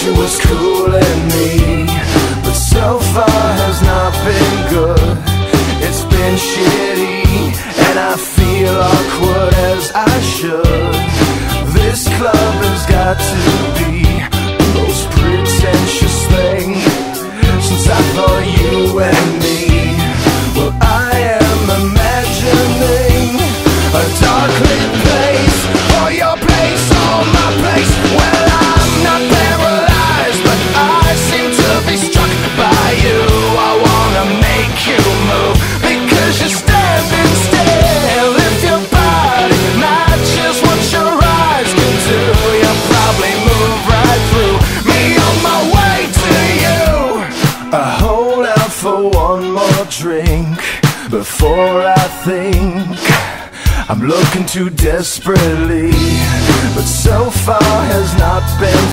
she was cooling me, but so far has not been good. It's been shitty, and I feel awkward as I should. This club has got to be the most pretentious thing since I thought you and me. Well, I am imagining a dark lit place, or your place, or my place. Well, I'm not paralyzed, but I seem to be struck by you. I wanna make you move, because you're standing still. If your body matches what your eyes can do, you'll probably move right through me on my way to you. I hold out for one more drink before I think. I'm looking too desperately, but so far has not been